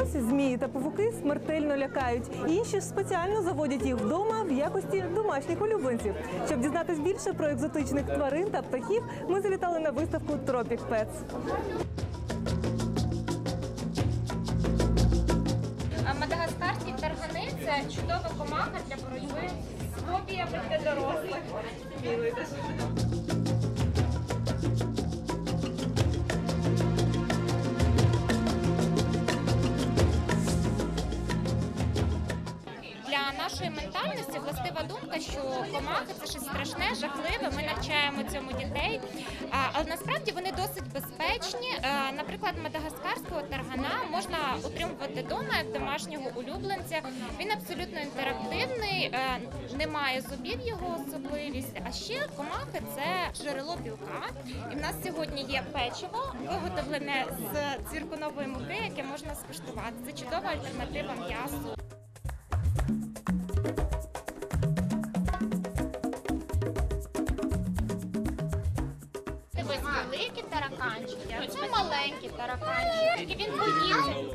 Когось змії та павуки смертельно лякають, інші ж спеціально заводять їх вдома в якості домашніх улюбленців. Щоб дізнатись більше про екзотичних тварин та птахів, ми завітали на виставку Tropic Pets. Мадагаскарські таргани – це чудова комаха для боротьби з фобіями для дорослих. Для нашої ментальності властива думка, що комахи – це щось страшне, жахливе, ми навчаємо цьому дітей, але насправді вони досить безпечні. Наприклад, мадагаскарського таргана можна утримувати вдома як домашнього улюбленця. Він абсолютно інтерактивний, немає зубів його особливість, а ще комахи – це джерело білка. І в нас сьогодні є печиво, виготовлене з цвіркунової муки, яке можна скуштувати. Це чудова альтернатива м'ясу. Ось великі тараканчики, а це маленькі тараканчики. Він подібний.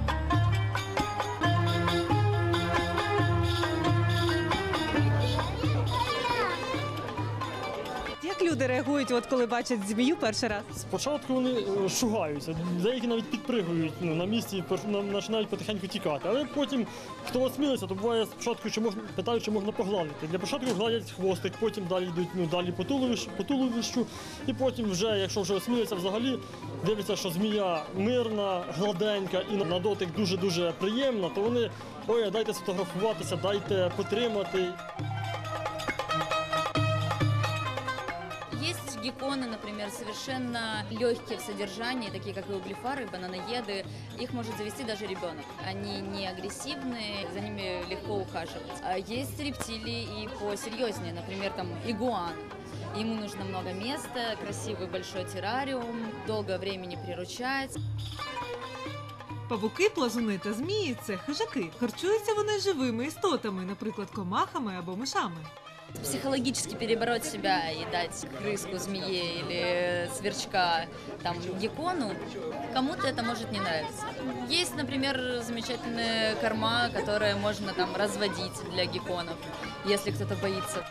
Як люди реагують, коли бачать змію перший раз? Спочатку вони шугаються, деякі навіть підпригують на місці, починають потихеньку тікати. Але потім, хто осмілиться, то буває спочатку, питають, чи можна погладити. Для початку гладять хвостик, потім далі йдуть далі по туловищу. І потім вже, якщо вже осмілився взагалі, дивляться, що змія мирна, гладенька і на дотик дуже-дуже приємна, то вони, ой, дайте сфотографуватися, дайте потримати. Есть гекконы, например, совершенно легкие в содержании, такие как и углефары, бананоеды. Их может завести даже ребенок. Они не агрессивные, за ними легко ухаживать. А есть рептилии и посерьезнее, например, там игуан. Ему нужно много места, красивый большой террариум, долгое времени приручать. Павуки, плазуни та змії – це хижаки. Харчуються вони живими істотами, наприклад, комахами або мишами. Психологически перебороть себя и дать крыску, змее или сверчка там, геккону, кому-то это может не нравиться. Есть, например, замечательные корма, которые можно там разводить для гекконов, если кто-то боится.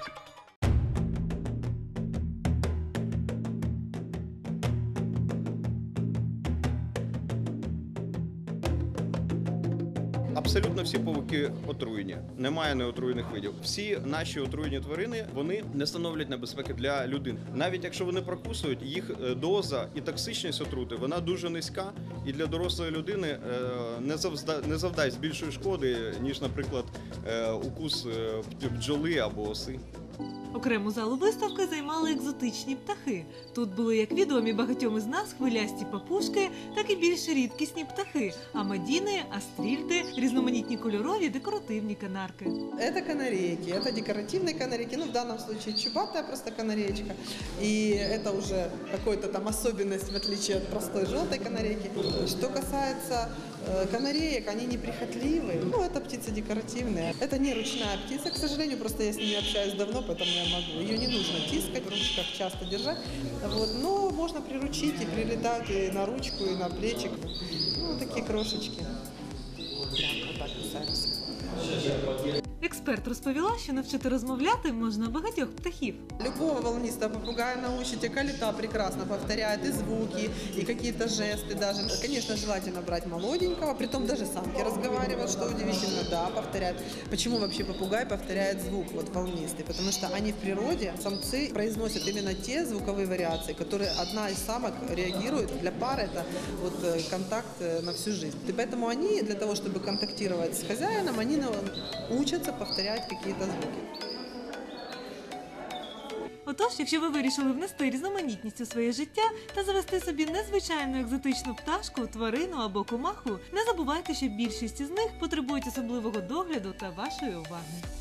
Абсолютно всі павуки отруєні, немає неотруєних видів. Всі наші отруєні тварини, вони не становлять небезпеки для людини. Навіть якщо вони прокусують, їх доза і токсичність отрути, вона дуже низька і для дорослої людини не завдасть більшої шкоди, ніж, наприклад, укус бджоли або оси. Окрему залу виставки займали екзотичні птахи. Тут були як відомі багатьом із нас хвилясті папушки, так і більш рідкісні птахи – амадіни, астрільди, різноманітні кольорові декоративні канарки. Это канарейки, это декоративные канарейки, в данном случае чубатая просто канареечка. И это уже какая-то там особенность, в отличие от простой желтой канарейки. Что касается канареек, они неприхотливые. Это птицы декоративные. Это не ручная птица, к сожалению, просто я с ними общаюсь давно, поэтому я могу. Ее не нужно тискать, в ручках часто держать. Но можно приручить и прилетать и на ручку, и на плечик. Такие крошечки. Прям вот так касаются. Експерт розповіла, що навчити розмовляти можна багатьох птахів. Любого волнистого попугая научите, калита прекрасно повторяет и звуки, и какие-то жесты даже. Конечно, желательно брать молоденького, притом даже самки разговаривают, что удивительно, да, повторяют. Почему вообще попугай повторяет звук волнистый? Потому что они в природе, самцы, произносят именно те звуковые вариации, которые одна из самок реагирует. Для пары это контакт на всю жизнь. И поэтому они, для того, чтобы контактировать с хозяином, они учатся повторять какие-то звуки. Отож, якщо ви вирішили внести різноманітність у своє життя та завести собі незвичайну екзотичну пташку, тварину або комаху, не забувайте, що більшість із них потребують особливого догляду та вашої уваги.